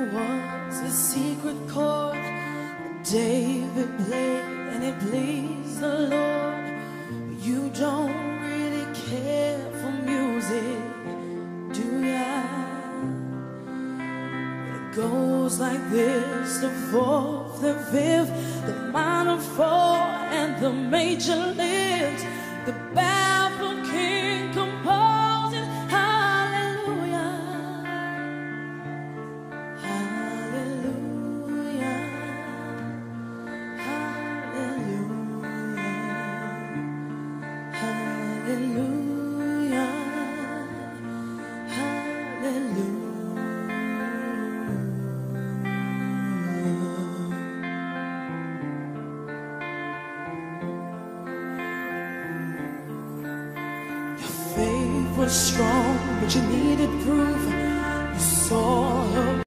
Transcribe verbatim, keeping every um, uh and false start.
was a secret chord that David played, and it pleased the Lord. But you don't really care for music, do ya? It goes like this: the fourth, the fifth, the minor four, and the major lift. The baffled king composing hallelujah, hallelujah, hallelujah, hallelujah, hallelujah. Faith was strong, but you needed proof. You saw her